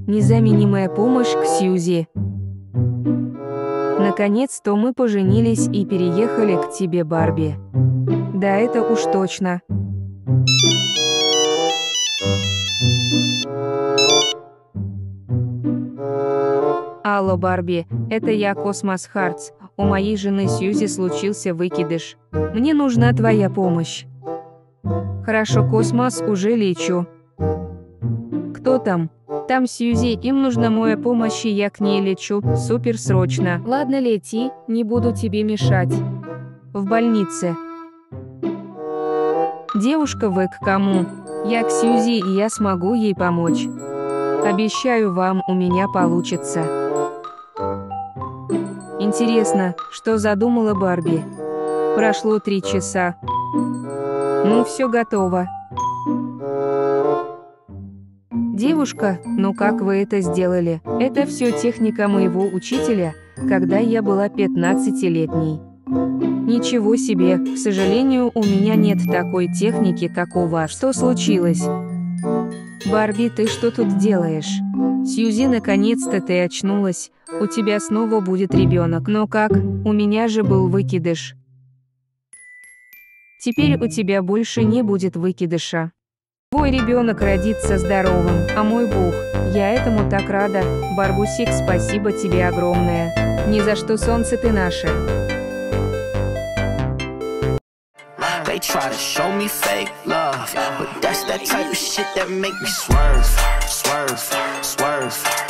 Незаменимая помощь к Сьюзи. Наконец-то мы поженились и переехали к тебе, Барби. Да, это уж точно. Алло, Барби, это я, Космос Хартс. У моей жены Сьюзи случился выкидыш. Мне нужна твоя помощь. Хорошо, Космос, уже лечу. Кто там? Там Сьюзи, им нужна моя помощь, и я к ней лечу, супер срочно. Ладно, лети, не буду тебе мешать. В больнице. Девушка, вы к кому? Я к Сьюзи, и я смогу ей помочь. Обещаю вам, у меня получится. Интересно, что задумала Барби? Прошло 3 часа. Ну, все готово. Девушка, ну как вы это сделали? Это все техника моего учителя, когда я была 15-летней. Ничего себе, к сожалению, у меня нет такой техники, как у вас. Что случилось? Барби, ты что тут делаешь? Сьюзи, наконец-то ты очнулась. У тебя снова будет ребенок. Но как? У меня же был выкидыш. Теперь у тебя больше не будет выкидыша. Твой ребенок родится здоровым, а мой Бог, я этому так рада. Барбусик, спасибо тебе огромное. Ни за что, солнце ты наше. They try to show me fake love, but that's that type of shit that make me swerve, swerve, swerve.